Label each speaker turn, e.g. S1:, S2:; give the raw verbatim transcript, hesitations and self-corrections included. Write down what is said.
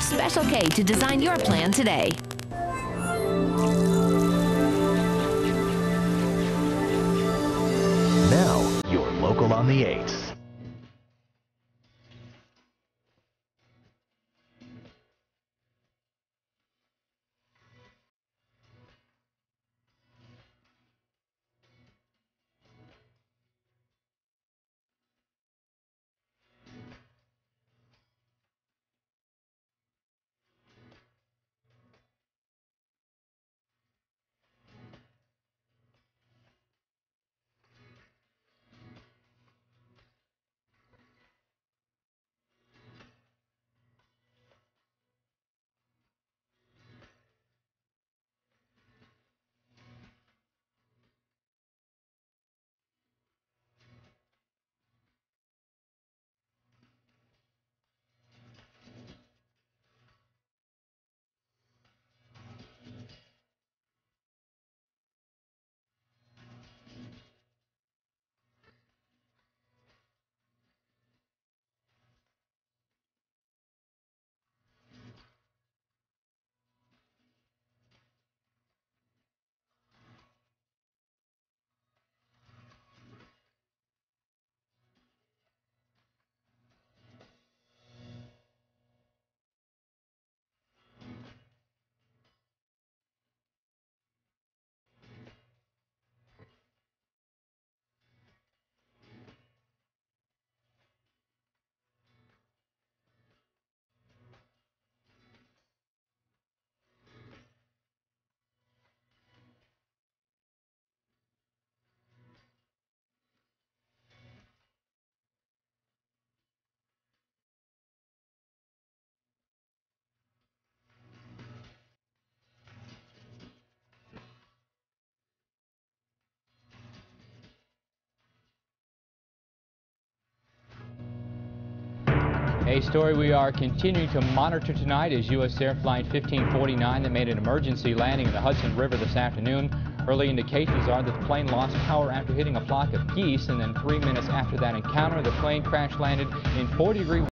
S1: Special K to design your plan today.
S2: Now, your local on the eights.
S3: A story we are continuing to monitor tonight is U S Air Flight fifteen forty-nine that made an emergency landing in the Hudson River this afternoon. Early indications are that the plane lost power after hitting a flock of geese, and then three minutes after that encounter, the plane crash landed in forty degree